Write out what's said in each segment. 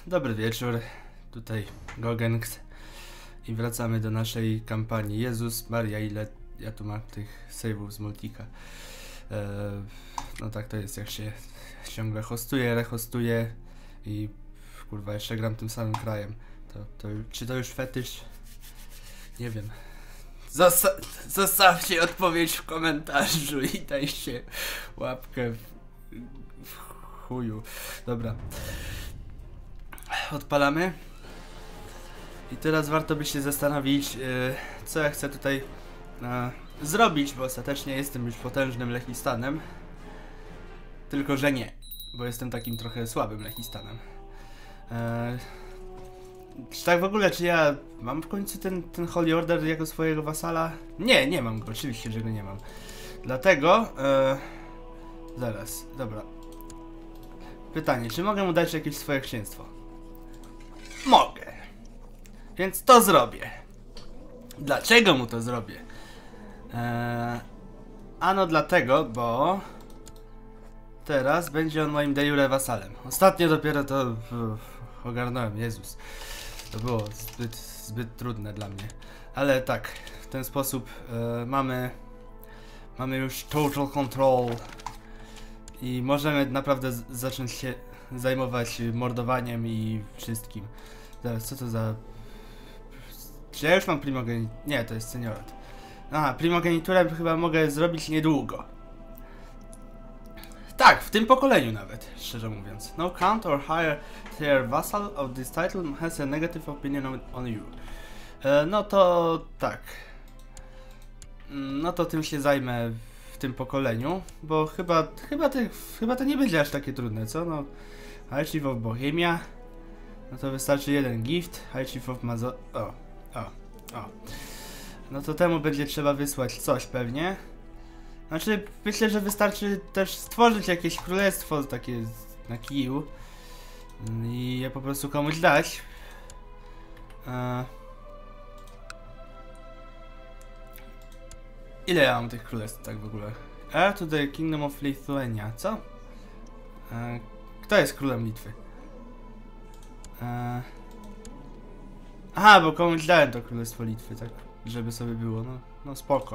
Dobry wieczór, tutaj Gogenks i wracamy do naszej kampanii. Jezus Maria, ile ja tu mam tych save'ów z Multika. No tak to jest, jak się ciągle hostuje, rehostuje i kurwa jeszcze gram tym samym krajem. Czy to już fetysz? Nie wiem. Zostawcie odpowiedź w komentarzu i dajcie łapkę w chuju. Dobra. Odpalamy. I teraz warto by się zastanowić, co ja chcę tutaj zrobić, bo ostatecznie jestem już potężnym Lechistanem. Tylko że nie, bo jestem takim trochę słabym Lechistanem. Czy tak w ogóle, czy ja mam w końcu ten Holy Order jako swojego wasala? Nie, nie mam go, oczywiście, że go nie mam. Dlatego, zaraz, dobra. Pytanie, czy mogę mu dać jakieś swoje księstwo? Mogę. Więc to zrobię. Dlaczego mu to zrobię? Ano dlatego, bo teraz będzie on moim de jure wasalem. Ostatnio dopiero to ogarnąłem, Jezus. To było zbyt trudne dla mnie. Ale tak, w ten sposób mamy już total control i możemy naprawdę zacząć się zajmować mordowaniem i wszystkim. Zaraz, co to za... Czy ja już mam primogeniturę? Nie, to jest seniorat. Aha, primogeniturę chyba mogę zrobić niedługo. Tak, w tym pokoleniu nawet, szczerze mówiąc. No count or higher tier vassal of this title has a negative opinion on you. No to tak. No to tym się zajmę w tym pokoleniu, bo chyba to nie będzie aż takie trudne, co? No, High Chief of Bohemia. No to wystarczy jeden gift. High Chief of Mazo... O. No to temu będzie trzeba wysłać coś pewnie. Znaczy, myślę, że wystarczy też stworzyć jakieś królestwo takie na kiju i je po prostu komuś dać. Ile ja mam tych królestw tak w ogóle? Heir to the Kingdom of Lithuania, co? Kto jest królem Litwy? Aha, bo komuś dałem to królestwo Litwy, tak, żeby sobie było, no spoko.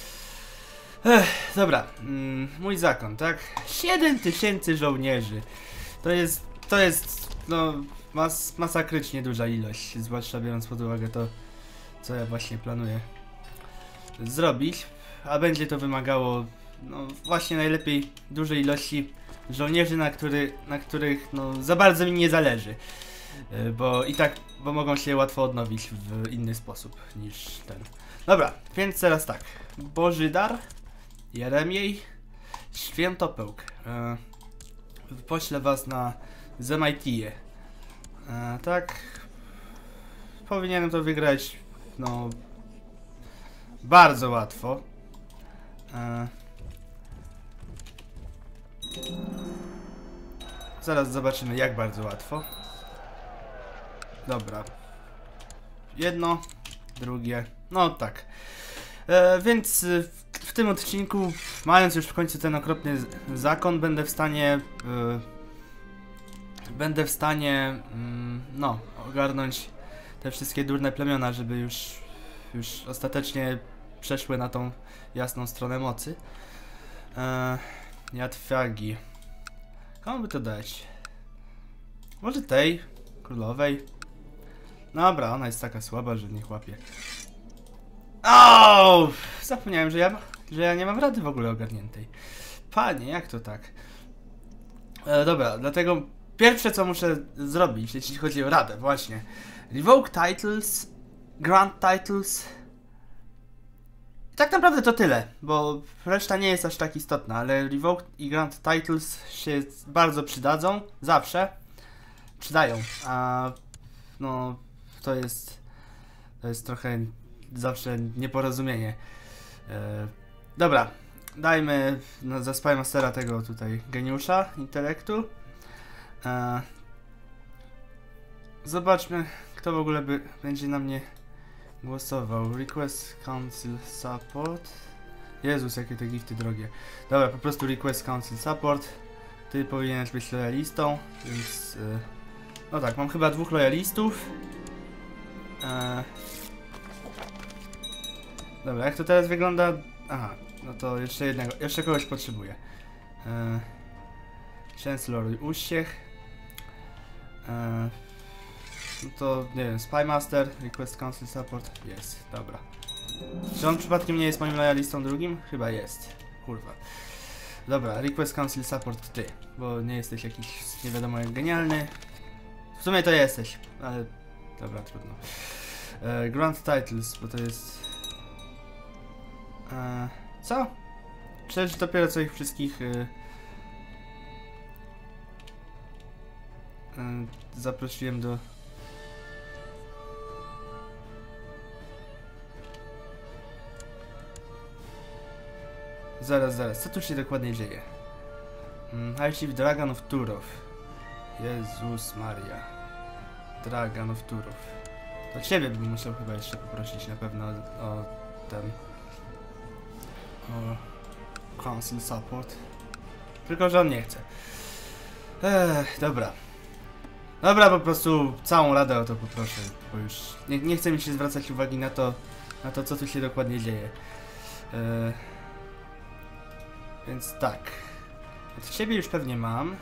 Dobra, mój zakon, tak? 7000 żołnierzy. To jest, no, masakrycznie duża ilość, zwłaszcza biorąc pod uwagę to, co ja właśnie planuję zrobić. A będzie to wymagało, no, właśnie najlepiej dużej ilości żołnierzy, na których, no, za bardzo mi nie zależy. Bo mogą się łatwo odnowić w inny sposób niż ten. Dobra, więc teraz tak. Bożydar, Jeremiej, Świętopełk. Poślę was na Zemajtiję. Tak. Powinienem to wygrać, no, bardzo łatwo. Zaraz zobaczymy, jak bardzo łatwo. Dobra. Jedno, drugie. No tak. Więc w tym odcinku, mając już w końcu ten okropny zakon, będę w stanie no, ogarnąć te wszystkie durne plemiona, żeby już ostatecznie przeszły na tą jasną stronę mocy. Jadwiagi. Komu by to dać? Może tej królowej? Dobra, ona jest taka słaba, że nie chłapie. O! Zapomniałem, że ja nie mam rady w ogóle ogarniętej. Panie, jak to tak? Dobra, dlatego pierwsze co muszę zrobić, jeśli chodzi o radę, właśnie. Revoke titles, grant titles. I tak naprawdę to tyle, bo reszta nie jest aż tak istotna, ale revoke i grant titles się bardzo przydadzą, zawsze. Przydają, a no to jest trochę zawsze nieporozumienie. Dobra, dajmy za Spymastera tego tutaj geniusza intelektu. Zobaczmy, kto w ogóle będzie na mnie głosował. Request Council Support. Jezus, jakie te gifty drogie. Dobra, po prostu Request Council Support. Ty powinieneś być lojalistą, więc No tak, mam chyba 2 lojalistów. Dobra, jak to teraz wygląda? Aha, no to jeszcze jednego, jeszcze kogoś potrzebuję. Chancellor Uściech. No to, nie wiem, Spymaster, Request Council Support, jest, dobra. Czy on przypadkiem nie jest moim lojalistą drugim? Chyba jest, kurwa. Dobra, Request Council Support ty, bo nie jesteś jakiś nie wiadomo jak genialny. W sumie to jesteś, ale dobra, trudno. Grand Titles, bo to jest... co? Przecież dopiero co ich wszystkich zaprosiłem do... Zaraz, co tu się dokładnie dzieje? High Chief Dragon of Turów. Jezus Maria. Dragon of Turów. To ciebie bym musiał chyba jeszcze poprosić na pewno o ten... o Council Support. Tylko, że on nie chce. Dobra. Dobra, po prostu całą radę o to poproszę, bo już nie chce mi się zwracać uwagi na to, co tu się dokładnie dzieje. Więc tak. Od ciebie już pewnie mam.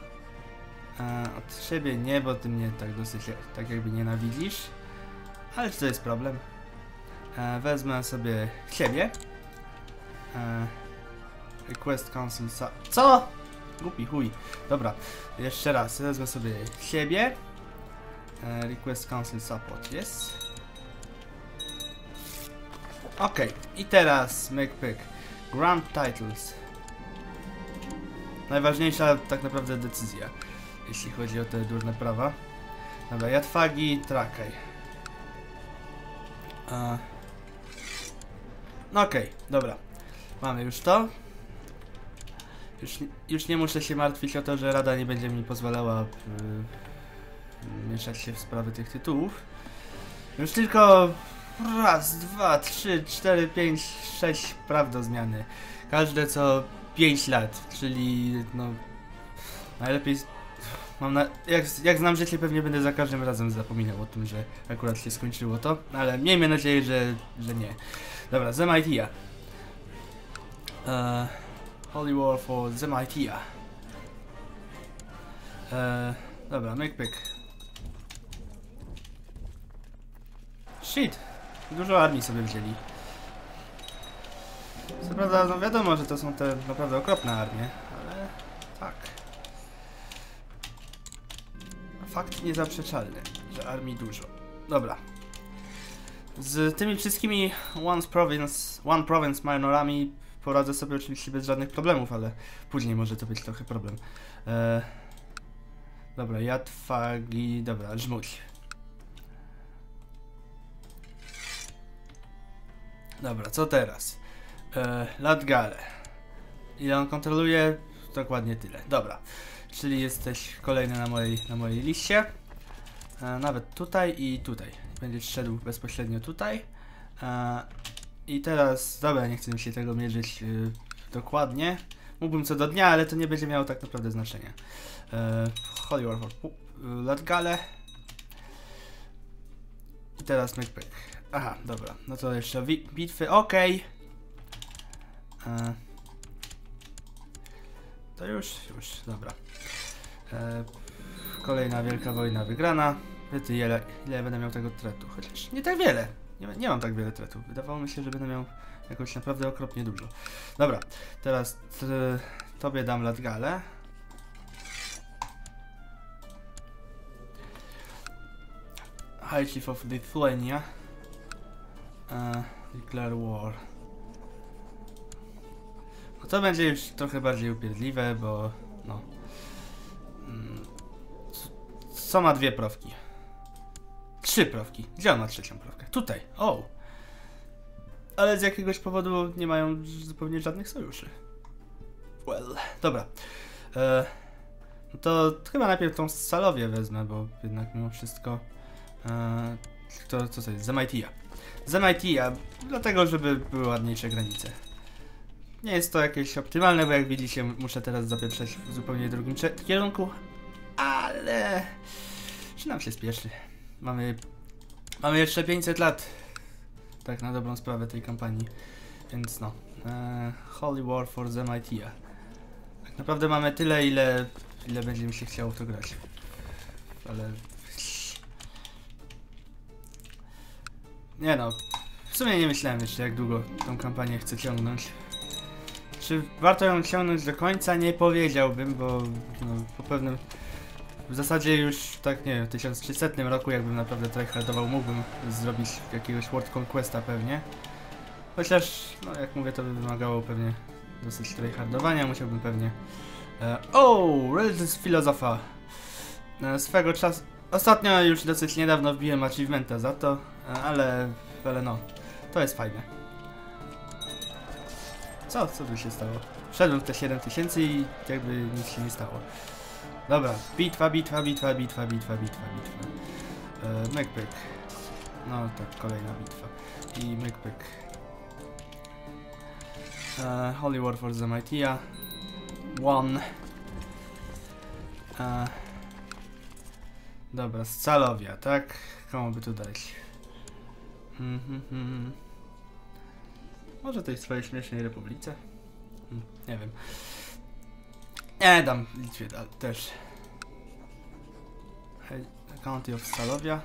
Od ciebie nie, bo ty mnie tak dosyć, tak jakby nienawidzisz. Ale czy to jest problem? Wezmę sobie siebie. Request Council co? Głupi chuj. Dobra, jeszcze raz. Wezmę sobie siebie. Request Council Support, jest. Okej, i teraz McPick. Grand Titles. Najważniejsza tak naprawdę decyzja, jeśli chodzi o te durne prawa. Dobra, Jadwagi, Trakaj. No okej, dobra. Mamy już to. Już nie muszę się martwić o to, że Rada nie będzie mi pozwalała mieszać się w sprawy tych tytułów. Już tylko raz, 2, 3, 4, 5, 6 praw do zmiany. Każde co 5 lat, czyli no najlepiej jak znam życie, pewnie będę za każdym razem zapominał o tym, że akurat się skończyło to, ale miejmy nadzieję, że nie. Dobra, Zemaitia. Holy War for Zemaitia. Dobra, McPick. Shit! Dużo armii sobie wzięli. Co prawda, no wiadomo, że to są te naprawdę okropne armie, ale tak. Fakt niezaprzeczalny, że armii dużo. Dobra. Z tymi wszystkimi One Province minorami poradzę sobie oczywiście bez żadnych problemów, ale później może to być trochę problem. Dobra, Jadwagi, dobra, Żmuć. Dobra, co teraz? Latgale. Ile on kontroluje? Dokładnie tyle. Dobra. Czyli jesteś kolejny na mojej liście. Nawet tutaj i tutaj. Będziesz szedł bezpośrednio tutaj. I teraz... Dobra, nie chcę mi się tego mierzyć dokładnie. Mógłbym co do dnia, ale to nie będzie miało tak naprawdę znaczenia. Holy War Latgale. I teraz McPick. Aha, dobra. No to jeszcze bitwy. Okej. To już, dobra. Kolejna wielka wojna wygrana. Wiecie, ile będę miał tego tretu? Chociaż nie tak wiele. Nie mam tak wiele tretów. Wydawało mi się, że będę miał jakoś naprawdę okropnie dużo. Dobra, teraz tobie dam Latgale. High Chief of Lithuania. Declare War. No to będzie już trochę bardziej upierdliwe, bo no... Co ma 2 profki? 3 profki. Gdzie on ma 3. profkę? Tutaj. O! Ale z jakiegoś powodu nie mają zupełnie żadnych sojuszy. Well, dobra. No to chyba najpierw tą Salowię wezmę, bo jednak mimo wszystko... co jest? Zemaitia, dlatego żeby były ładniejsze granice. Nie jest to jakieś optymalne, bo jak widzicie muszę teraz zapieprzeć w zupełnie drugim kierunku, ale Czy nam się spieszy? Mamy jeszcze 500 lat. Tak na dobrą sprawę tej kampanii. Więc no. Holy War for Zematia. Tak naprawdę mamy tyle, ile będzie mi się chciało w to grać. Ale... Nie no. W sumie nie myślałem jeszcze, jak długo tą kampanię chcę ciągnąć. Czy warto ją ciągnąć do końca? Nie powiedziałbym, bo no, po pewnym... W zasadzie już tak, nie wiem, w 1300 roku, jakbym naprawdę tryhardował, mógłbym zrobić jakiegoś World Conquesta pewnie. Chociaż, no jak mówię, to by wymagało pewnie dosyć tryhardowania, musiałbym pewnie... Religious Philosopha. Swego czasu... Ostatnio już dosyć niedawno wbiłem achievementa za to, ale no, to jest fajne. Co tu się stało? Wszedłem w te 7000 i jakby nic się nie stało. Dobra, bitwa. Myk-pyk. No tak, kolejna bitwa. I myk-pyk. Holy War for Zematia. One. Dobra, Scalowia, tak? Komu by tu dać? Może tej swojej śmiesznej republice? Nie wiem. Nie, dam Litwie też. County of Scalowia.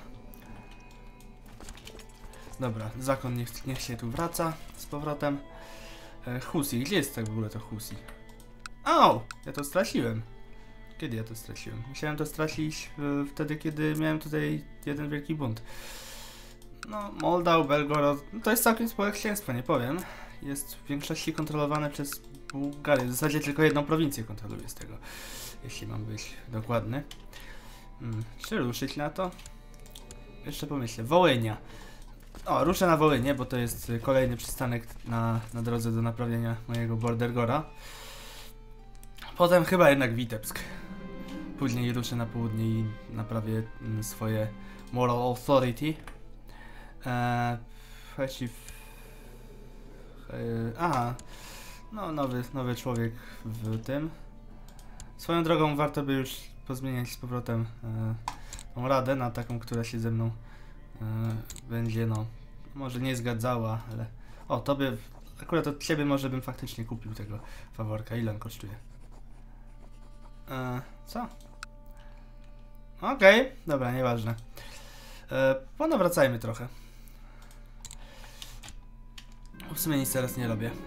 Dobra, zakon niech się tu wraca z powrotem. Husi, gdzie jest tak w ogóle to Husi? Au! Ja to straciłem. Kiedy ja to straciłem? Musiałem to stracić wtedy, kiedy miałem tutaj jeden wielki bunt. No, Moldau, Belgorod, to jest całkiem spore księstwo, nie powiem. Jest w większości kontrolowane przez Bułgarię. W zasadzie tylko jedną prowincję kontroluję z tego, jeśli mam być dokładny. Czy ruszyć na to? Jeszcze pomyślę. Wołynia. O, ruszę na Wołynię, bo to jest kolejny przystanek na drodze do naprawienia mojego Bordergora. Potem chyba jednak Witebsk. Później ruszę na południe i naprawię swoje Moral Authority. Aha. No, nowy człowiek w tym. Swoją drogą warto by już pozmieniać z powrotem tą radę na taką, która się ze mną będzie, no, może nie zgadzała, ale... O, tobie, akurat od ciebie może bym faktycznie kupił tego faworka. Ile on kosztuje? Co? Okej, dobra, nieważne. Ponawracajmy trochę. W sumie nic teraz nie robię.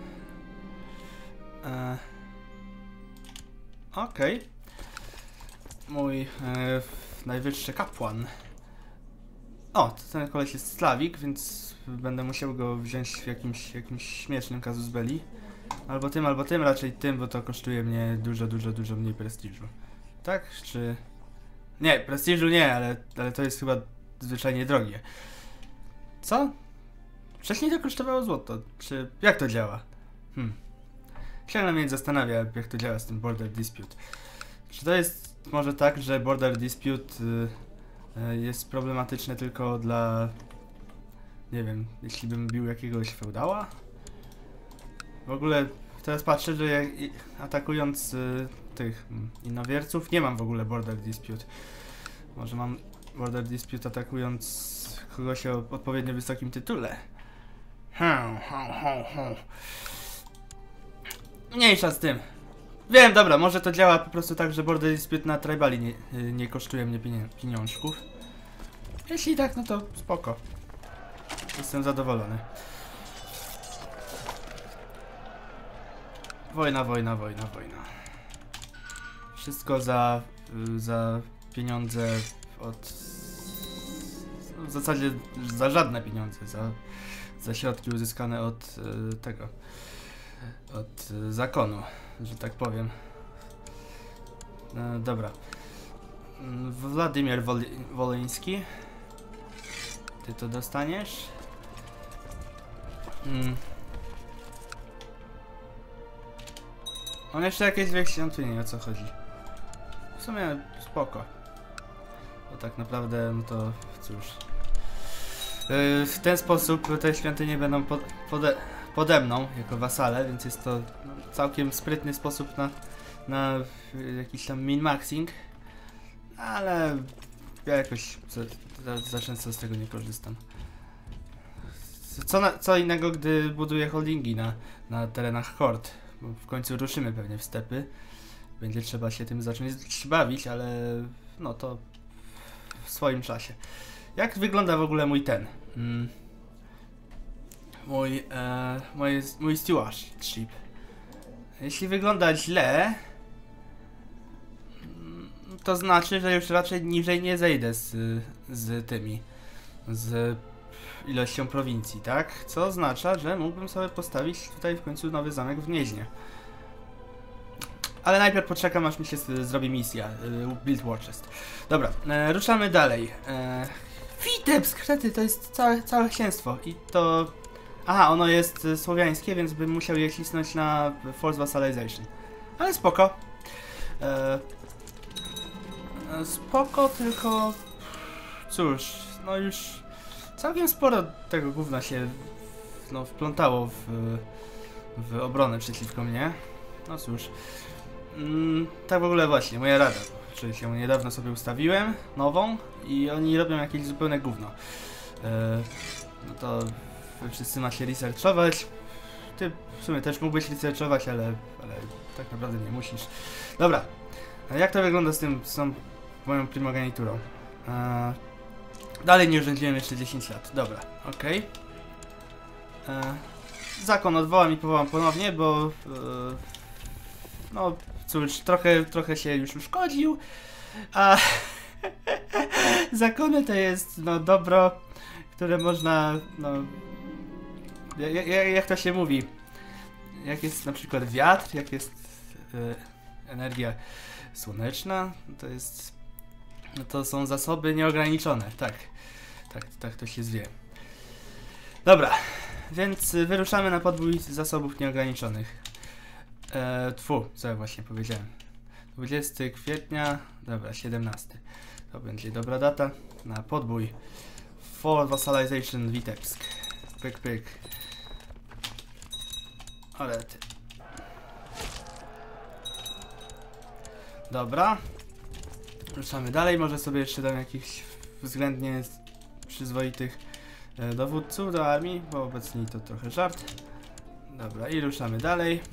Okej. Mój najwyższy kapłan. O, ten koleś jest Slawik, więc będę musiał go wziąć w jakimś śmiesznym casus belli. Albo tym, raczej tym, bo to kosztuje mnie dużo mniej prestiżu. Tak? Czy... Nie, prestiżu nie, ale to jest chyba zwyczajnie drogie. Co? Wcześniej to kosztowało złoto. Czy... jak to działa? Się mnie zastanawia, jak to działa z tym Border Dispute. Czy to jest może tak, że Border Dispute jest problematyczne tylko dla... nie wiem, jeśli bym bił jakiegoś feudała? W ogóle teraz patrzę, że jak atakując tych innowierców nie mam w ogóle Border Dispute. Może mam Border Dispute atakując kogoś o odpowiednio wysokim tytule. Mniejsza z tym. Wiem, dobra, może to działa po prostu tak, że Border Dispute na Tribali nie kosztuje mnie pieniążków. Jeśli tak, no to spoko. Jestem zadowolony. Wojna. Wszystko za pieniądze od... w zasadzie za żadne pieniądze, za środki uzyskane od tego... od zakonu, że tak powiem. Dobra. Władimir Wolyński. Ty to dostaniesz? On jeszcze jakieś dwie świątynie, o co chodzi? W sumie spoko. Bo tak naprawdę, no to cóż. W ten sposób te świątynie będą pode mną, jako wasale, więc jest to całkiem sprytny sposób na jakiś tam min-maxing. Ale ja jakoś za często z tego nie korzystam. Co innego, gdy buduję holdingi na terenach hord. Bo w końcu ruszymy pewnie w stepy. Będzie trzeba się tym zacząć bawić, ale no to w swoim czasie. Jak wygląda w ogóle mój ten? Mój stewardship. Jeśli wygląda źle, to znaczy, że już raczej niżej nie zejdę z ilością prowincji, tak? Co oznacza, że mógłbym sobie postawić tutaj w końcu nowy zamek w Gnieźnie. Ale najpierw poczekam, aż mi się zrobi misja, Build War Chest. Dobra, ruszamy dalej. Vitebsk, krety, to jest całe księstwo i to... Aha, ono jest słowiańskie, więc bym musiał je cisnąć na Force Vassalization. Ale spoko. Spoko, tylko... Cóż, no już... Całkiem sporo tego gówna się wplątało w obronę przeciwko mnie. No cóż. Tak w ogóle właśnie, moja rada. Czyli się niedawno sobie ustawiłem, nową, i oni robią jakieś zupełne gówno. No to wszyscy ma się researchować. Ty w sumie też mógłbyś researchować, ale tak naprawdę nie musisz. Dobra, a jak to wygląda z tą moją primogeniturą? Dalej nie urządziłem jeszcze 10 lat. Dobra, okej. Zakon odwołam i powołam ponownie, bo no cóż, trochę się już uszkodził, a zakony to jest no dobro, które można, no jak to się mówi, jak jest na przykład wiatr, jak jest energia słoneczna, to są zasoby nieograniczone, tak to się zwie. Dobra, więc wyruszamy na podbój zasobów nieograniczonych. Co ja właśnie powiedziałem? 20 kwietnia, dobra, 17. To będzie dobra data na podbój. For Vassalization Vitebsk. Pyk. Ale ty. Dobra. Ruszamy dalej, może sobie jeszcze dam jakichś względnie przyzwoitych dowódców do armii, bo obecnie to trochę żart. Dobra, i ruszamy dalej.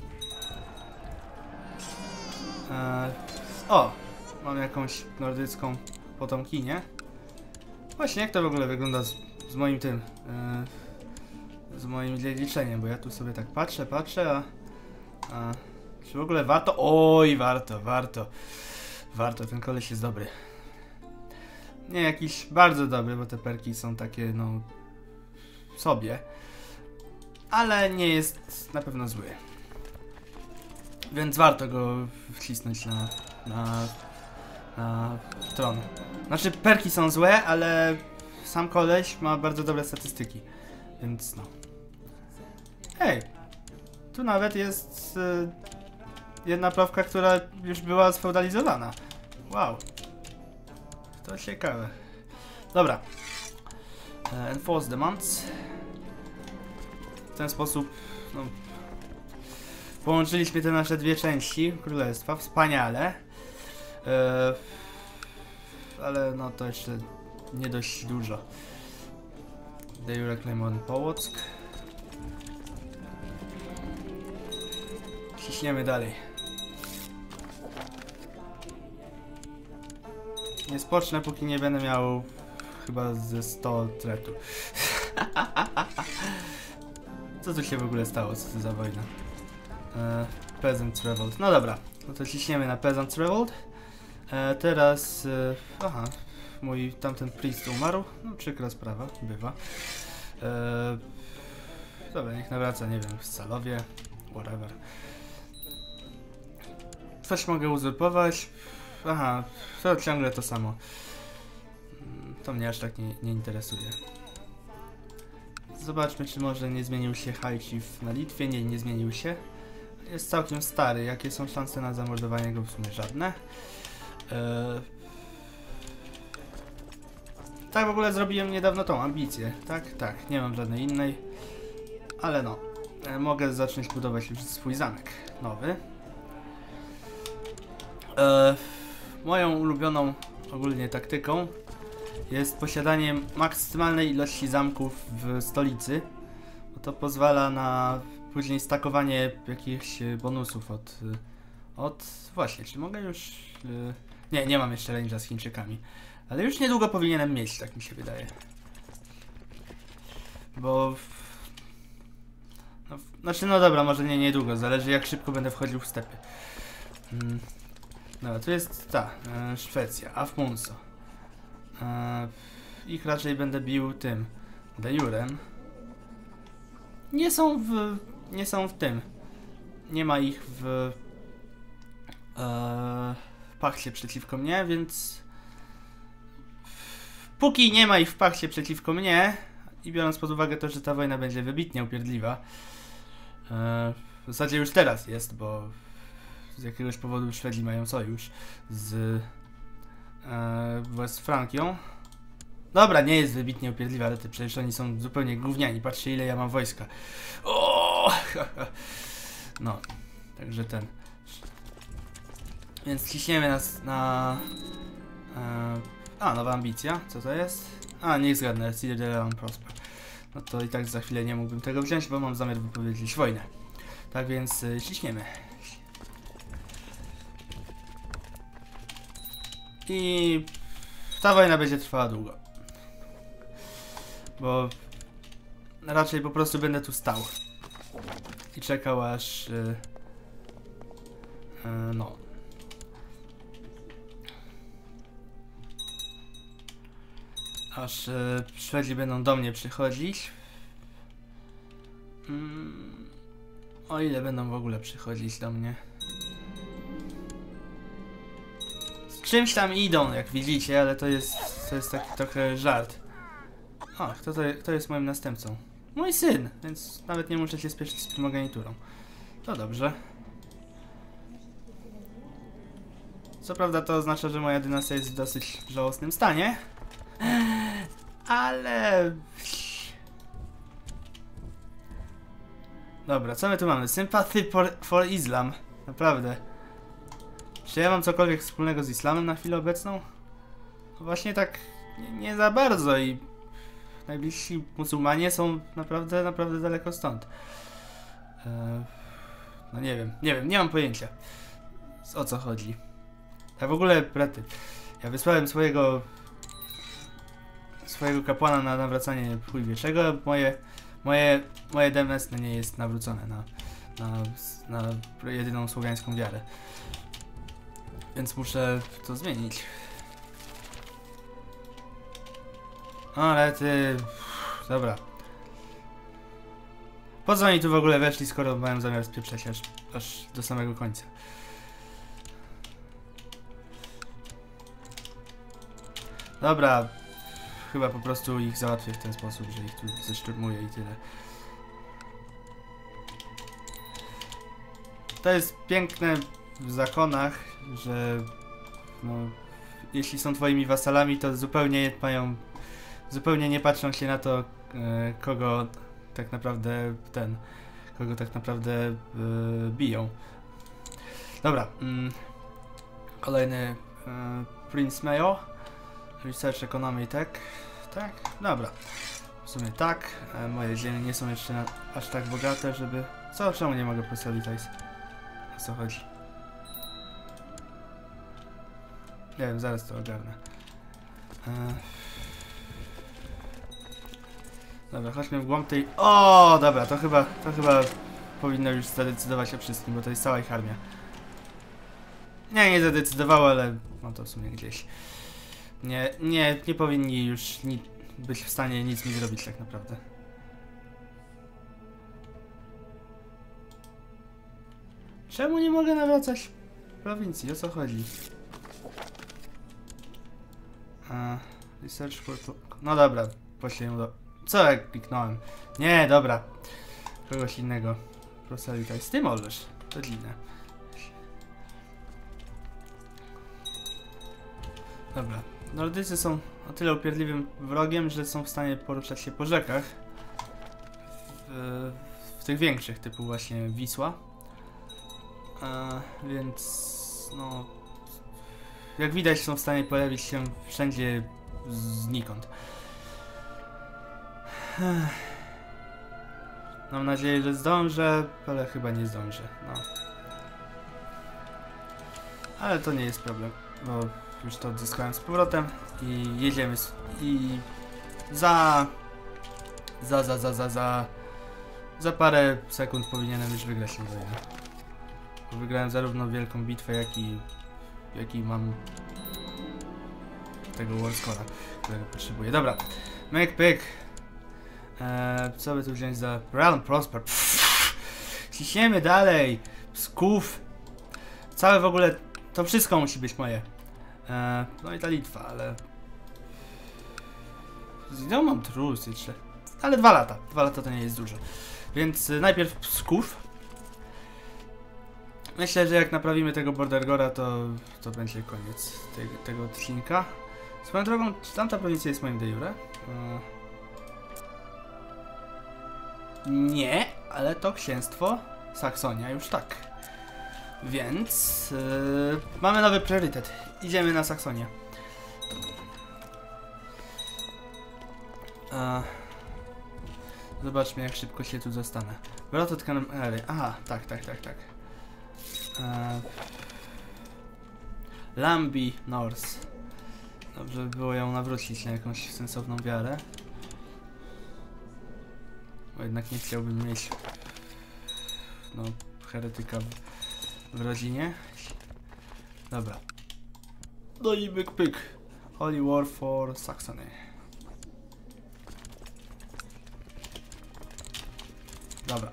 O! Mam jakąś nordycką potomkinię. Właśnie, jak to w ogóle wygląda z moim tym... z moim dziedziczeniem, bo ja tu sobie tak patrzę, a czy w ogóle warto? Oj, warto, ten koleś jest dobry. Nie jakiś bardzo dobry, bo te perki są takie, no... sobie. Ale nie jest na pewno zły. Więc warto go wcisnąć na tron. Znaczy, perki są złe, ale sam koleś ma bardzo dobre statystyki. Więc no. Hej! Tu nawet jest jedna prawka, która już była sfeudalizowana. Wow. To ciekawe. Dobra. Enforce demands. W ten sposób, no, połączyliśmy te nasze dwie części królestwa. Wspaniale. Ale no to jeszcze nie dość dużo. They reclaim on Połock. Ciśniemy dalej. Nie spocznę, póki nie będę miał chyba ze 100 tretu. Co tu się w ogóle stało? Co to za wojna? Peasant Revolt. No dobra, no to ciśniemy na Peasant Revolt. Teraz... aha, mój tamten priest umarł. No przykra sprawa, bywa. Dobra, niech nawraca, nie wiem, w Salowie, whatever. Coś mogę uzurpować. Aha, to ciągle to samo. To mnie aż tak nie interesuje. Zobaczmy, czy może nie zmienił się High Chief na Litwie. Nie zmienił się. Jest całkiem stary. Jakie są szanse na zamordowanie go? W sumie żadne. Tak w ogóle zrobiłem niedawno tą ambicję. Tak, nie mam żadnej innej. Ale no, mogę zacząć budować już swój zamek nowy. Moją ulubioną ogólnie taktyką jest posiadanie maksymalnej ilości zamków w stolicy. Bo to pozwala na później stakowanie jakichś bonusów od... Właśnie, czy mogę już... Nie mam jeszcze range'a z Chińczykami. Ale już niedługo powinienem mieć, tak mi się wydaje. Bo... Znaczy, no dobra, może nie niedługo, zależy jak szybko będę wchodził w stepy. Dobra, tu jest ta, Szwecja, Afmunso. Ich raczej będę bił tym, de jurem. Nie są w tym. Nie ma ich w pachcie przeciwko mnie, więc... Póki nie ma ich w pachcie przeciwko mnie i biorąc pod uwagę to, że ta wojna będzie wybitnie upierdliwa, w zasadzie już teraz jest, bo z jakiegoś powodu Szwedzi mają sojusz z Westfrankią. Dobra, nie jest wybitnie upierdliwa, ale przecież oni są zupełnie gówniani. Patrzcie, ile ja mam wojska. O! No, także ten. Więc ciśniemy nas na... nowa ambicja. Co to jest? Niech zgadnę. Citadel Prosper. No to i tak za chwilę nie mógłbym tego wziąć, bo mam zamiar wypowiedzieć wojnę. Tak więc ciśniemy. I ta wojna będzie trwała długo. Bo raczej po prostu będę tu stał i czekał aż no aż Szwedzi będą do mnie przychodzić. O ile będą w ogóle przychodzić do mnie. Z czymś tam idą, jak widzicie, ale to jest taki trochę żart. O, kto jest moim następcą? Mój syn, więc nawet nie muszę się spieszyć z primogeniturą. To dobrze. Co prawda to oznacza, że moja dynastia jest w dosyć żałosnym stanie. Ale... Dobra, co my tu mamy? Sympathy for Islam. Naprawdę. Czy ja mam cokolwiek wspólnego z islamem na chwilę obecną? No właśnie tak nie za bardzo i najbliżsi muzułmanie są naprawdę daleko stąd. No nie wiem, nie mam pojęcia o co chodzi. A w ogóle, brety, ja wysłałem swojego kapłana na nawracanie chuj wie czego. Moje DMS nie jest nawrócone na jedyną słowiańską wiarę. Więc muszę to zmienić. Ale ty... Dobra. Po co oni tu w ogóle weszli, skoro mają zamiar spieprzeć aż do samego końca? Dobra. Chyba po prostu ich załatwię w ten sposób, że ich tu zeszturmuję i tyle. To jest piękne w zakonach, że no, jeśli są twoimi wasalami, to zupełnie nie patrzą się na to, kogo tak naprawdę biją. Dobra, kolejny Prince Mayo, Research Economy, tak? Tak? Dobra. W sumie tak, moje ziemie nie są jeszcze aż tak bogate, żeby... Czemu nie mogę proselytize? O co chodzi? Nie wiem, zaraz to ogarnę. Dobra, chodźmy w głąb tej... O, dobra, to chyba powinno już zadecydować o wszystkim, bo to jest cała ich armia. Nie zadecydowało, ale no to w sumie gdzieś. Nie powinni już być w stanie nic mi zrobić tak naprawdę. Czemu nie mogę nawracać prowincji? O co chodzi? Research for... No dobra, poślę do... Co jak kliknąłem? Nie, dobra. Kogoś innego. Proselytize. Ty możesz. To dziwne. Dobra. Nordycy są o tyle upierdliwym wrogiem, że są w stanie poruszać się po rzekach. W tych większych, typu właśnie Wisła. Więc... no... Jak widać, są w stanie pojawić się wszędzie znikąd. Mam nadzieję, że zdążę, ale chyba nie zdążę, no. Ale to nie jest problem, bo już to odzyskałem z powrotem i jedziemy i za parę sekund powinienem już wygrać tę wojnę. Bo wygrałem zarówno wielką bitwę, jak i mam tego warscora, którego potrzebuję. Dobra, myk pyk. Co by tu wziąć za Realm Prosper? Ciśniemy dalej. Skuf. Całe w ogóle, to wszystko musi być moje. No i ta Litwa, ale... Ja mam trus jeszcze. Ale 2 lata. 2 lata to nie jest dużo. Więc najpierw Skuf. Myślę, że jak naprawimy tego Bordergora, to będzie koniec tego odcinka. Swoją drogą, czy tamta prowincja jest moim de jure? Nie, ale to księstwo Saksonia już tak. Więc mamy nowy priorytet. Idziemy na Saksonię. Zobaczmy, jak szybko się tu zostanę. Wrot od kamery. Aha, tak. Lambi North. Dobrze by było ją nawrócić na jakąś sensowną wiarę. Bo jednak nie chciałbym mieć heretyka w rodzinie. Dobra. No i byk pyk. Holy War for Saxony. Dobra.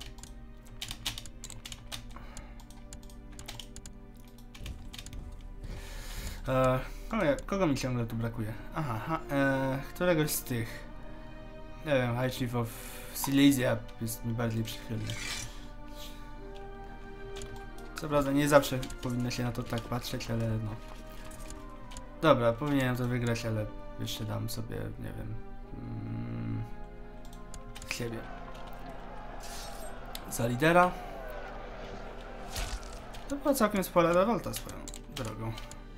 Kogo mi ciągle tu brakuje? Aha, któregoś z tych. Nie wiem, High Chief of Silesia jest mi bardziej przychylny. Co prawda nie zawsze powinno się na to tak patrzeć, ale no. Dobra, powinienem to wygrać, ale jeszcze dam sobie, nie wiem, siebie. Za lidera. To była całkiem spora rewolta swoją drogą.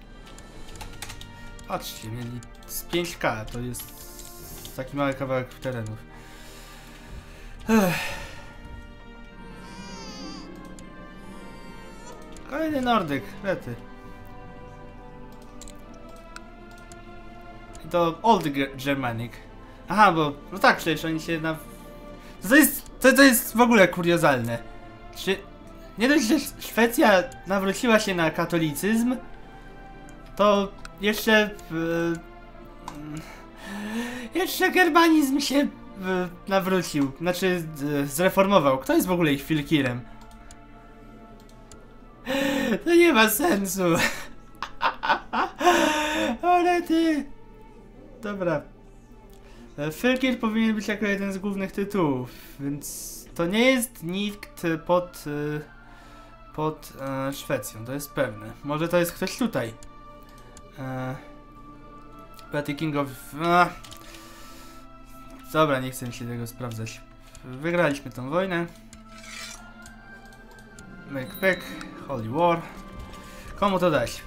Patrzcie, mieli z 5K, to jest taki mały kawałek terenów. Kolejny Nordyk, rety. I to Old Germanic. Aha, bo, no tak, przecież oni się To jest w ogóle kuriozalne. Czy nie dość, że Szwecja nawróciła się na katolicyzm, to jeszcze germanizm się nawrócił, znaczy zreformował. Kto jest w ogóle ich Filkirem? To nie ma sensu. Ale ty. Dobra. Filkir powinien być jako jeden z głównych tytułów, więc to nie jest nikt pod Szwecją, to jest pewne. Może to jest ktoś tutaj. Petty King of... Dobra, nie chcę mi się tego sprawdzać. Wygraliśmy tą wojnę. Make back, Holy War. Komu to dać?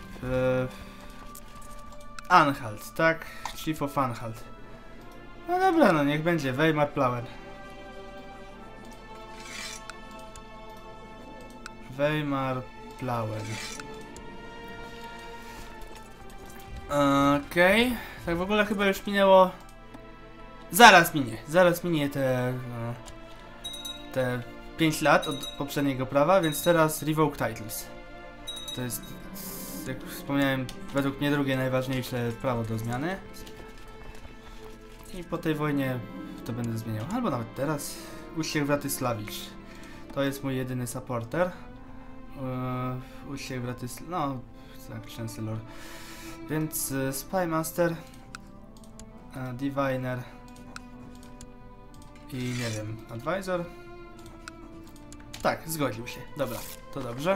Anhalt, tak? Chief of Anhalt. No dobra, no niech będzie Weimar Plauen. Weimar Plauen. Okej. Tak w ogóle chyba już minęło... Zaraz minie te 5 lat od poprzedniego prawa, więc teraz Revoke Titles. To jest, jak wspomniałem, według mnie drugie najważniejsze prawo do zmiany. I po tej wojnie to będę zmieniał. Albo nawet teraz. Uściech Wratysławicz. To jest mój jedyny supporter. Uściech Wratysławicz. No, tak, Chancellor. Więc Spymaster. Diviner. I nie wiem, Advisor. Tak, zgodził się. Dobra, to dobrze.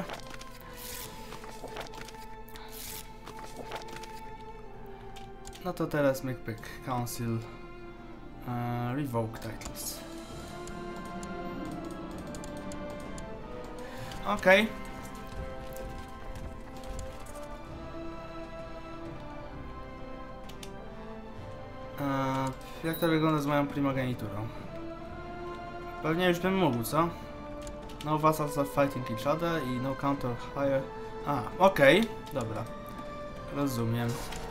No to teraz McPick Council. Revoke Titles. Okej. Jak to wygląda z moją primogeniturą? Pewnie już bym mógł, co? No vassals are fighting each other i no counter higher. Okej, dobra. Rozumiem.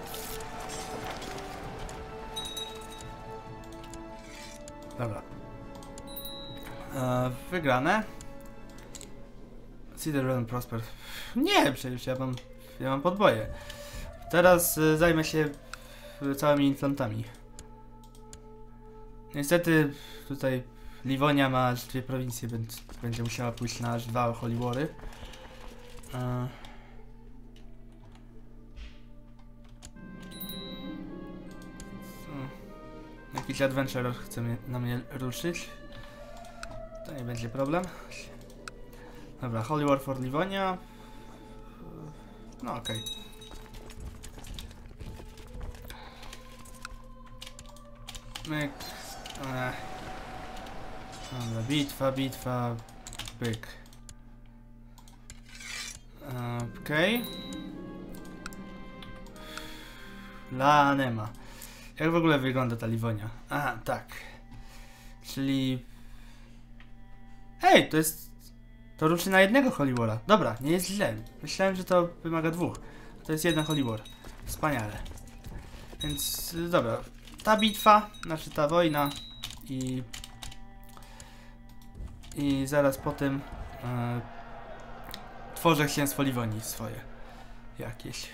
Dobra. Wygrane. See the realm prosper. Nie, przecież ja mam podboje. Teraz zajmę się całymi inflantami. Niestety tutaj Liwonia ma aż 2 prowincje, więc będzie musiała pójść na aż 2 Holy Wary. Jakiś adventurer chce na mnie ruszyć. To nie będzie problem. Dobra, Holy War for Livonia. No okej. Myk. Dobra, bitwa, pyk. Okej. La Nema. Jak w ogóle wygląda ta Livonia? Aha, tak. Czyli... Hej, to ruszy na jednego Holy Wara. Dobra, nie jest źle. Myślałem, że to wymaga 2. To jest jeden Holy War. Wspaniale. Więc, dobra. Ta bitwa, znaczy ta wojna i zaraz po tym tworzę księstwo Livonii swoje. Jakieś.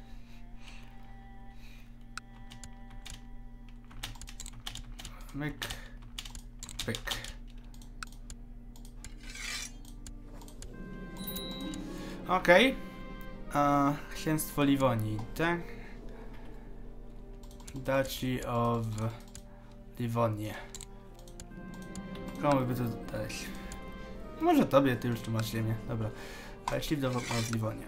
Myk. Pyk. Okej. Księstwo Livonii, tak? Duchy of Livonia. Komu by to dać? Może tobie, ty już tu masz ziemię. Dobra. Ale Chiefdom of Livonia.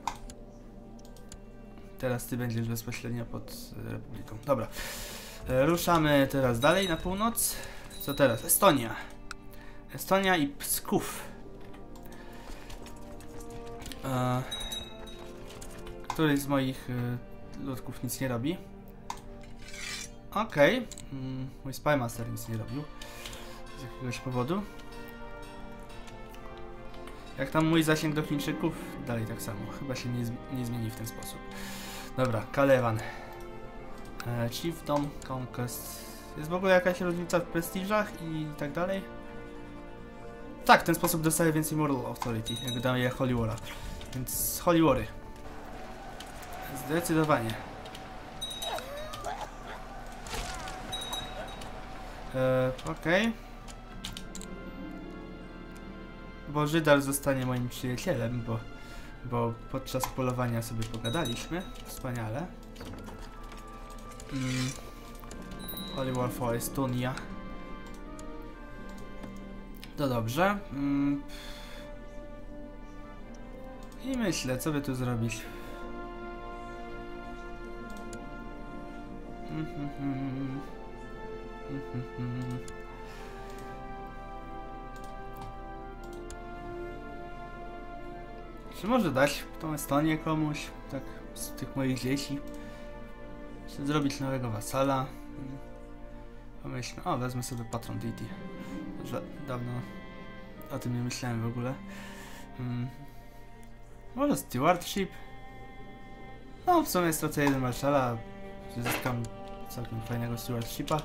Teraz ty będziesz bezpośrednio pod Republiką. Dobra. Ruszamy teraz dalej na północ. Co teraz? Estonia. Estonia i Psków. Któryś z moich ludków nic nie robi. Okej. Mój Spymaster nic nie robił. Z jakiegoś powodu. Jak tam mój zasięg do Chińczyków? Dalej tak samo. Chyba się nie zmieni w ten sposób. Dobra, Kalewan. Chiefdom, Conquest. Jest w ogóle jakaś różnica w prestiżach i tak dalej? Tak, w ten sposób dostaję więcej Moral Authority, jak daję Holy Wara. Więc Holy Wary. Zdecydowanie. Okej. Bożydar zostanie moim przyjacielem, bo podczas polowania sobie pogadaliśmy. Wspaniale. Holy War for Estonia. To dobrze. I myślę, co by tu zrobić. Czy może dać tą Estonię komuś, tak, z tych moich dzieci? Czy zrobić nowego wasala? Pomyślmy, wezmę sobie Patron Deity. Że dawno o tym nie myślałem w ogóle. Może Stewardship? No, w sumie stracę jeden marszala, zyskam całkiem fajnego Stewardshipa.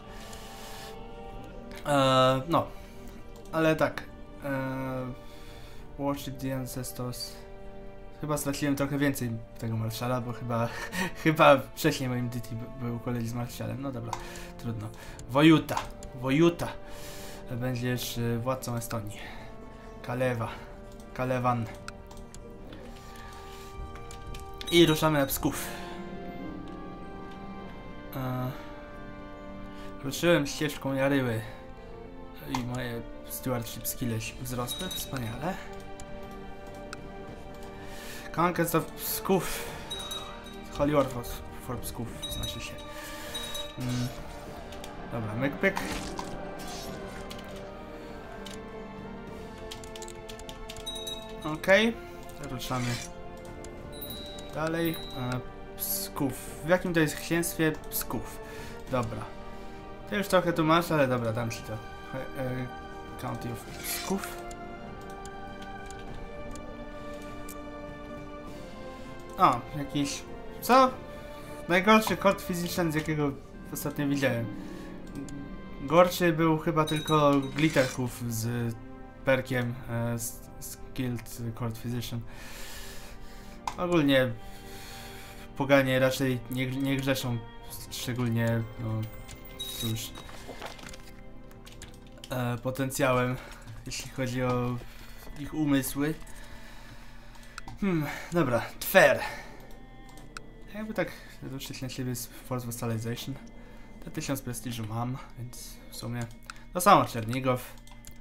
No, ale tak. Worship the Ancestors. Chyba straciłem trochę więcej tego marszala, bo chyba wcześniej moim Deity był kolegi z marszalem. No dobra, trudno. Wojuta. Będziesz władcą Estonii. Kalewan. I ruszamy na Psków. Ruszyłem ścieżką Jaryły. I moje stewardship skille wzrosły. Wspaniale. Conquest of Psków. Holy War for Psków znaczy się. Dobra, myk. Okej. Ruszamy dalej. Psków. W jakim to jest księstwie? Psków. Dobra. Ty już trochę tu masz, ale dobra, dam ci to. County of Skuf. O, jakiś... Co? Najgorszy court physician, z jakiego ostatnio widziałem. Gorszy był chyba tylko Glitterhoof z perkiem Skilled Court Physician. Ogólnie poganie raczej nie grzeszą, szczególnie, no cóż, potencjałem, jeśli chodzi o ich umysły. Dobra, Twer. Jakby tak ruszyć na siebie z Force Vassalization. Te 1000 prestiżu mam, więc w sumie to samo Czernigow.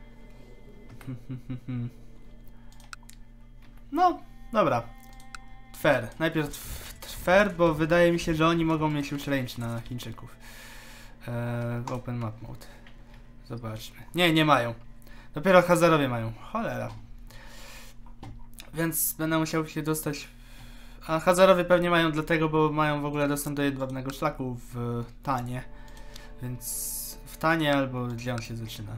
No, dobra. Twer. Najpierw Twer, bo wydaje mi się, że oni mogą mieć już range na Chińczyków. Open map mode. Zobaczmy. Nie mają. Dopiero Hazarowie mają. Cholera. Więc będę musiał się dostać... A Hazarowie pewnie mają dlatego, bo mają w ogóle dostęp do jedwabnego szlaku w Tanie. Więc w Tanie albo gdzie on się zaczyna.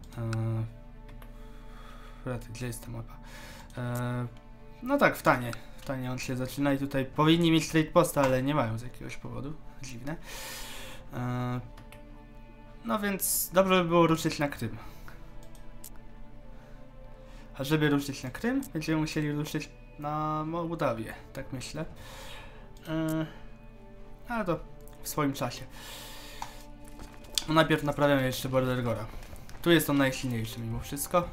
Gdzie jest ta mapa? No tak, w Tanie. W Tanie on się zaczyna i tutaj powinni mieć trade posta, ale nie mają z jakiegoś powodu. Dziwne. No więc dobrze by było ruszyć na Krym. A żeby ruszyć na Krym, będziemy musieli ruszyć na Mołdawię, tak myślę. Ale to w swoim czasie. No najpierw naprawiamy jeszcze Border Gora. Tu jest on najsilniejszy mimo wszystko.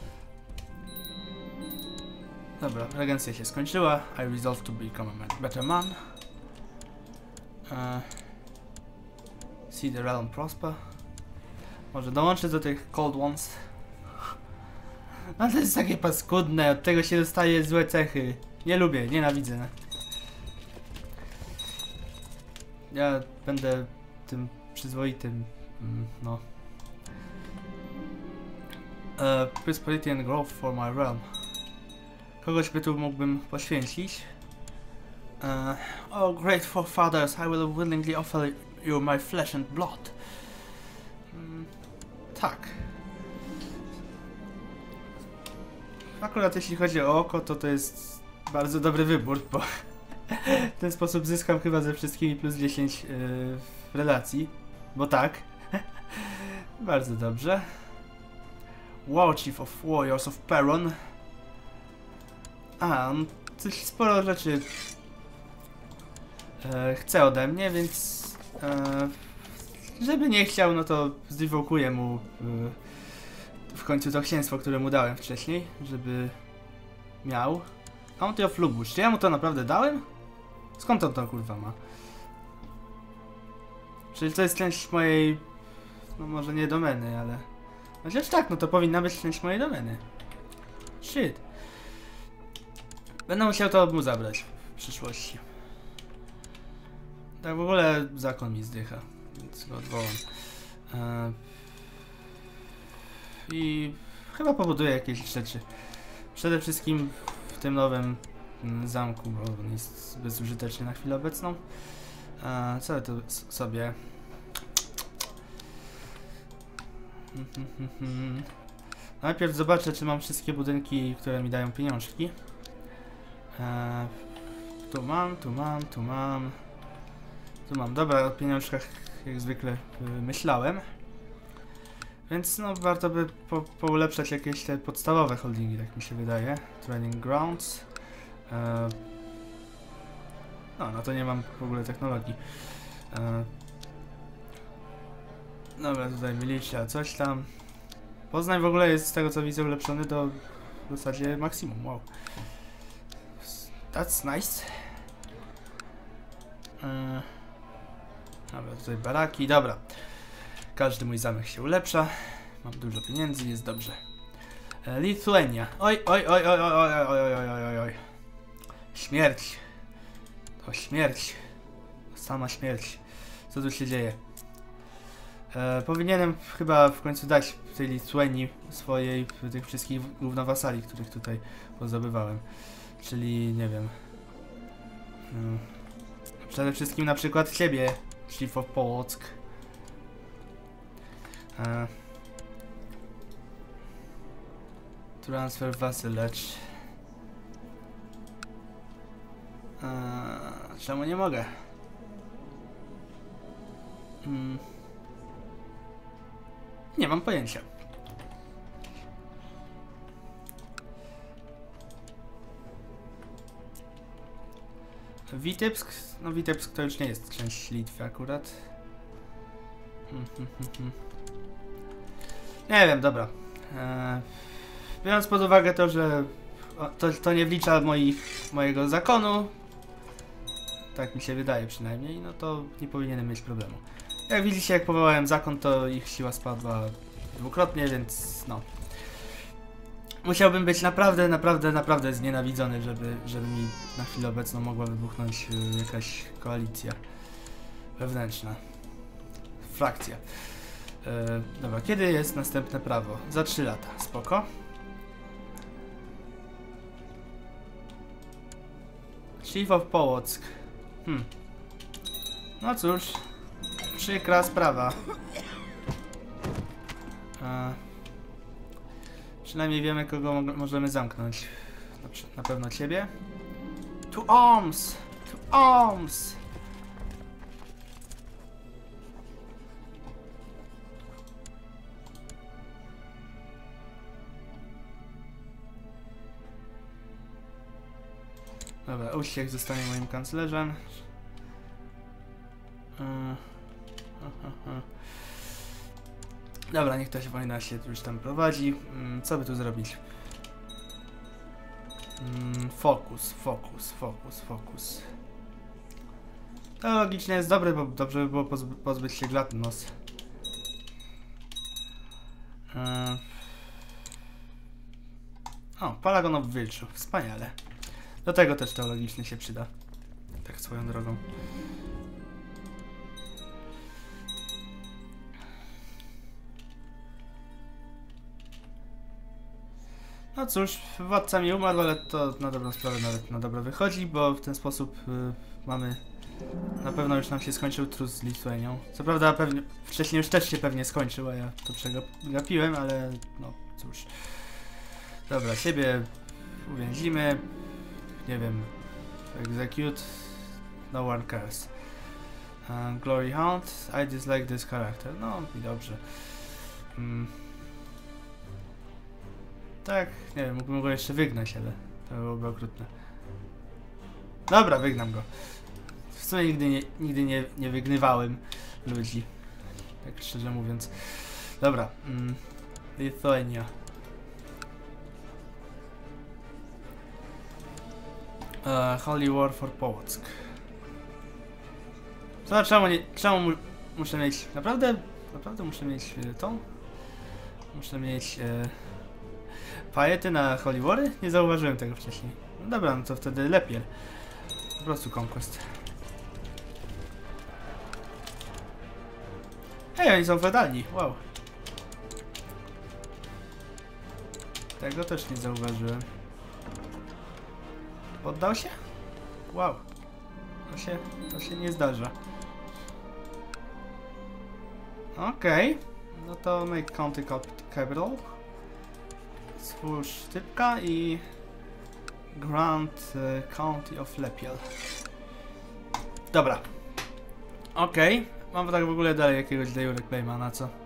Dobra, regencja się skończyła. I resolve to become a better man. See the realm prosper. Może dołączę do tych Cold Ones. No to jest takie paskudne, od tego się dostaje złe cechy. Nie lubię, nienawidzę. Ja będę tym przyzwoitym, no. Prosperity and growth for my realm. Kogoś by tu mógłbym poświęcić. Oh great forefathers, I will willingly offer you my flesh and blood. Tak. Akurat jeśli chodzi o oko, to jest bardzo dobry wybór, bo w ten sposób zyskam chyba ze wszystkimi plus 10 w relacji. Bo tak. Bardzo dobrze. War Chief of Warriors of Perron. On coś sporo rzeczy chce ode mnie, więc żeby nie chciał, no to zdewokuję mu w końcu to księstwo, które mu dałem wcześniej, żeby miał. County of Lubusz. Czy ja mu to naprawdę dałem? Skąd on to kurwa ma? Czyli to jest część mojej, no może nie domeny, ale... Chociaż tak, no to powinna być część mojej domeny. Shit. Będę musiał to mu zabrać w przyszłości. Tak w ogóle zakon mi zdycha, więc go odwołam. I chyba pobuduję jakieś rzeczy. Przede wszystkim w tym nowym zamku, bo on jest bezużyteczny na chwilę obecną. Co ja tu sobie... Najpierw zobaczę, czy mam wszystkie budynki, które mi dają pieniążki. Tu mam. Dobra, o pieniążkach jak zwykle myślałem. Więc no warto by poulepszać jakieś te podstawowe holdingi, tak mi się wydaje. Training Grounds. No to nie mam w ogóle technologii. Dobra, tutaj milicja, coś tam. Poznań w ogóle jest z tego co widzę ulepszony do w zasadzie maksimum, wow. That's nice. Dobra, tutaj baraki, dobra. Każdy mój zamek się ulepsza. Mam dużo pieniędzy, jest dobrze. Lithuania. Oj. Śmierć. To śmierć. Sama śmierć. Co tu się dzieje? Powinienem chyba w końcu dać tej Lithuanii swojej tych wszystkich gównowasali, których tutaj pozabywałem. Czyli nie wiem. Przede wszystkim na przykład ciebie, Chief of Polsk. Transfer Village. Czemu nie mogę? Nie mam pojęcia. Witebsk? No Witebsk to już nie jest część Litwy akurat. Nie wiem, dobra. Biorąc pod uwagę to, że to nie wlicza mojego zakonu, tak mi się wydaje przynajmniej, no to nie powinienem mieć problemu. Jak widzicie, jak powołałem zakon, to ich siła spadła dwukrotnie, więc no. Musiałbym być naprawdę znienawidzony, żeby mi na chwilę obecną mogła wybuchnąć jakaś koalicja wewnętrzna. Frakcja. Dobra, kiedy jest następne prawo? Za 3 lata. Spoko. Chief of Połock. No cóż. Przykra sprawa. Przynajmniej wiemy, kogo możemy zamknąć. Na pewno ciebie. To arms! To arms! Dobra, Uściech zostanie moim kanclerzem. Dobra, niech ta wojna się już tam prowadzi. Co by tu zrobić? Fokus. To logicznie jest dobre, bo dobrze by było pozbyć się Glatnos. O, Paragon of Virtue. Wspaniale. Do tego też teologicznie się przyda. Tak swoją drogą. No cóż, władca mi umarł, ale to na dobrą sprawę nawet na dobro wychodzi, bo w ten sposób mamy... Na pewno już nam się skończył trus z Litwanią. Co prawda pewnie wcześniej już też się pewnie skończył, a ja to przegapiłem, ale no cóż. Dobra, siebie uwięzimy. Nie wiem. Execute. No one cares. Glory Hound. I dislike this character. No i dobrze. Tak, nie wiem, mógłbym go jeszcze wygnać, ale to byłoby okrutne. Dobra, wygnam go. W sumie nigdy nie wygnywałem ludzi. Tak szczerze mówiąc. Dobra. Lithuania. Holy War for Połock. Co, czemu muszę mieć... Naprawdę muszę mieć tą? Muszę mieć... Pajety na Holy Wary? Nie zauważyłem tego wcześniej. No dobra, no to wtedy lepiej. Po prostu Conquest. Hej, oni są feudalni, wow. Tego też nie zauważyłem. Poddał się? Wow. To się nie zdarza. Okej. No to make county capital. Stwórz typka i Grant County of Lepiel. Dobra. Okej. Mam tak w ogóle dalej jakiegoś de jure claima, na co?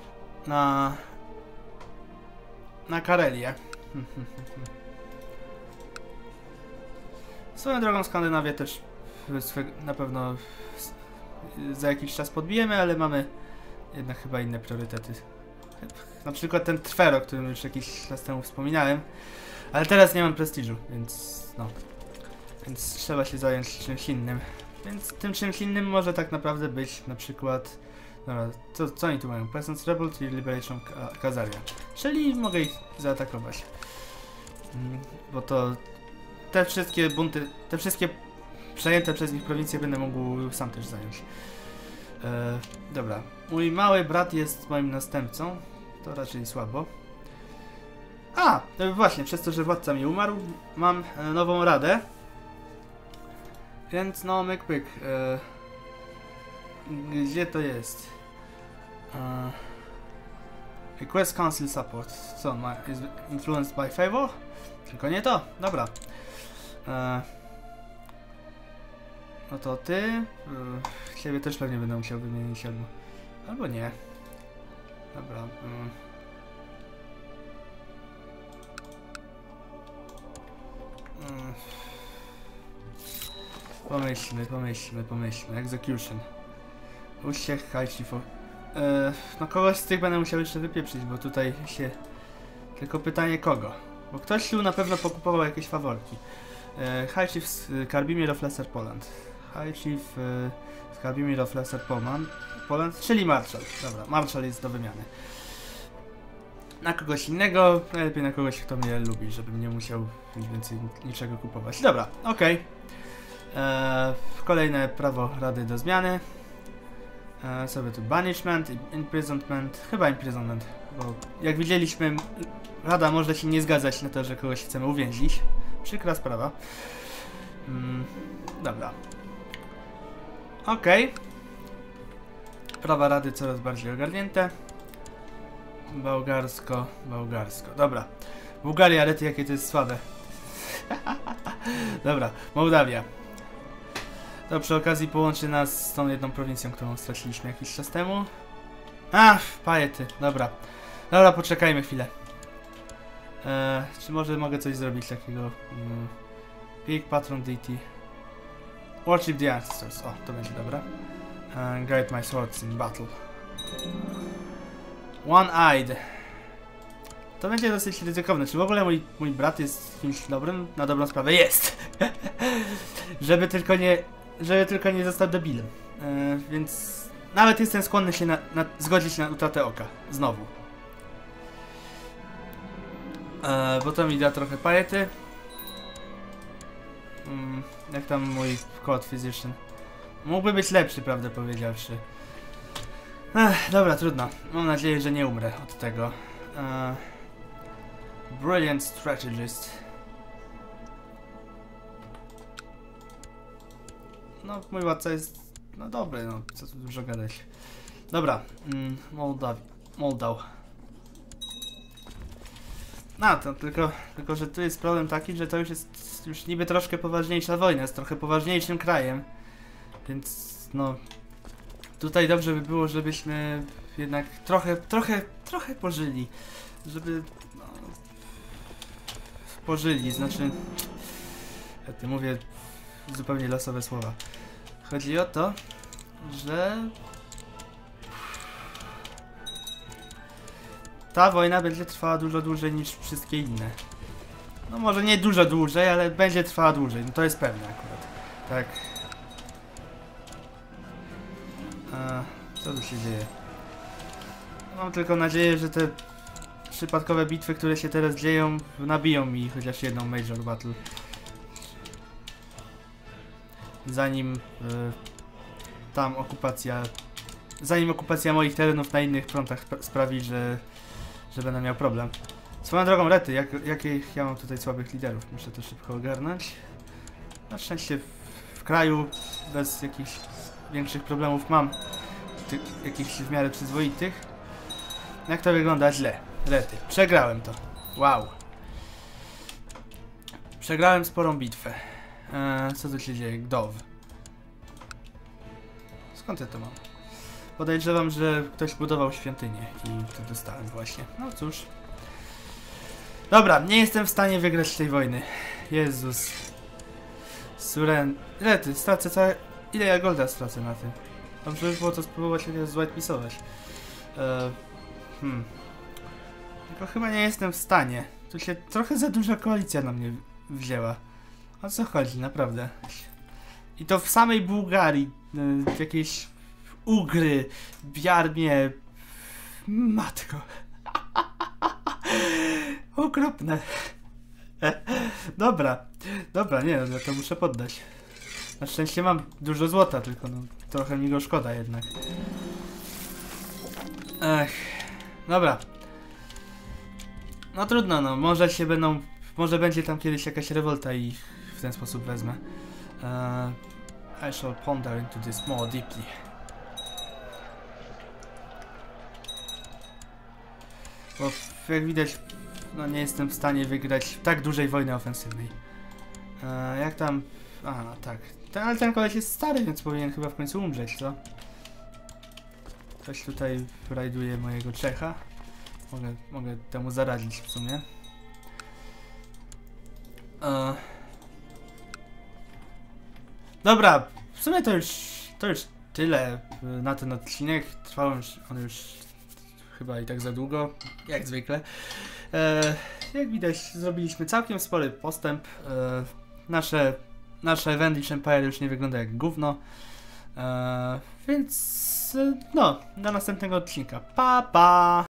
Na Karelię. Swoją drogą Skandynawię też na pewno za jakiś czas podbijemy, ale mamy jednak chyba inne priorytety. Na przykład ten Trwer, o którym już jakiś czas temu wspominałem, ale teraz nie mam prestiżu, więc no. Więc trzeba się zająć czymś innym. Więc tym czymś innym może tak naprawdę być na przykład... Dobra, co oni tu mają? Presence Rebel, czyli Liberation Kazaria. Czyli mogę ich zaatakować. Bo to... Te wszystkie bunty, te wszystkie przejęte przez nich prowincje będę mógł sam też zająć. Dobra. Mój mały brat jest moim następcą. To raczej słabo. A! Właśnie, przez to, że władca mi umarł, mam nową radę. Więc no, myk pyk. Gdzie to jest? Request Council Support. Co, is influenced by favor? Tylko nie to. Dobra. No to ty. Ciebie też pewnie będę musiał wymienić albo nie. Dobra. Pomyślmy. Execution. Uściech, High Chief. No kogoś z tych będę musiał jeszcze wypieprzyć, bo tutaj się... Tylko pytanie kogo? Bo ktoś tu na pewno pokupował jakieś faworki. High Chief z Karbimir of Lesser Poland. High Chief z Karbimir of Lesser Poland, czyli Marshal. Dobra, Marshal jest do wymiany. Na kogoś innego, najlepiej na kogoś, kto mnie lubi, żebym nie musiał więcej niczego kupować. Dobra, okej. Kolejne prawo Rady do zmiany. Sobie tu Banishment, Imprisonment, chyba Imprisonment, bo jak widzieliśmy, Rada może się nie zgadzać na to, że kogoś chcemy uwięzić. Przykra sprawa. Dobra. Okej. Prawa Rady coraz bardziej ogarnięte. Bułgarsko. Dobra. Bułgaria, ale ty jakie to jest słabe. Dobra, Mołdawia. To przy okazji połączy nas z tą jedną prowincją, którą straciliśmy jakiś czas temu. Pajety, dobra. Dobra, poczekajmy chwilę. Czy może mogę coś zrobić takiego? Peak Patron Deity. Worship the Ancestors. O, to będzie dobra. Guide my swords in battle. One-eyed. To będzie dosyć ryzykowne. Czy w ogóle mój brat jest kimś dobrym? Na dobrą sprawę jest! Żeby tylko nie został debilem. Więc nawet jestem skłonny się zgodzić na utratę oka. Znowu. Bo to mi da trochę pajety. Jak tam mój Code Physician? Mógłby być lepszy, prawdę powiedziawszy. Dobra, trudno. Mam nadzieję, że nie umrę od tego. Brilliant Strategist. No, mój władca jest... no dobry, no, co tu dużo gadać. Dobra, Mołdaw. No, to tylko, że tu jest problem taki, że to już niby troszkę poważniejsza wojna, jest trochę poważniejszym krajem. Więc, no... Tutaj dobrze by było, żebyśmy jednak trochę pożyli. Żeby... no... pożyli, znaczy... ja mówię zupełnie losowe słowa. Chodzi o to, że... ta wojna będzie trwała dużo dłużej niż wszystkie inne. No może nie dużo dłużej, ale będzie trwała dłużej, no to jest pewne akurat. Tak. Co tu się dzieje? Mam tylko nadzieję, że te przypadkowe bitwy, które się teraz dzieją, nabiją mi chociaż jedną Major Battle. Zanim zanim okupacja moich terenów na innych frontach sprawi, że będę miał problem. Swoją drogą, Rety, jakich ja mam tutaj słabych liderów? Muszę to szybko ogarnąć. Na szczęście w kraju bez jakichś większych problemów mam jakichś w miarę przyzwoitych. Jak to wygląda? Źle. Rety. Przegrałem to. Wow. Przegrałem sporą bitwę. Co tu się dzieje? Gdow. Skąd ja to mam? Podejrzewam, że ktoś budował świątynię i to dostałem właśnie. No cóż. Dobra, nie jestem w stanie wygrać tej wojny. Jezus. Rety, stracę całe... ile ja golda stracę na tym? Dobrze by było to spróbować zwhitepisować. Tylko chyba nie jestem w stanie. Tu się trochę za duża koalicja na mnie wzięła. O co chodzi, naprawdę? I to w samej Bułgarii. Jakieś Ugry, Biarmie. Matko. Okropne. Dobra, nie, ja to muszę poddać. Na szczęście mam dużo złota, tylko no, trochę mi go szkoda jednak. Dobra. No trudno, no, może będzie tam kiedyś jakaś rewolta i w ten sposób wezmę. I shall ponder into this more deeply. Bo jak widać, no nie jestem w stanie wygrać tak dużej wojny ofensywnej. Jak tam... Aha, tak. Ale ten koleś jest stary, więc powinien chyba w końcu umrzeć, co? Ktoś tutaj rajduje mojego Czecha. Mogę temu zaradzić w sumie. Dobra, w sumie to już tyle na ten odcinek. Trwał on już chyba i tak za długo, jak zwykle. Jak widać, zrobiliśmy całkiem spory postęp. Nasze Wendish Empire już nie wygląda jak gówno. Więc no, do następnego odcinka. Pa, pa!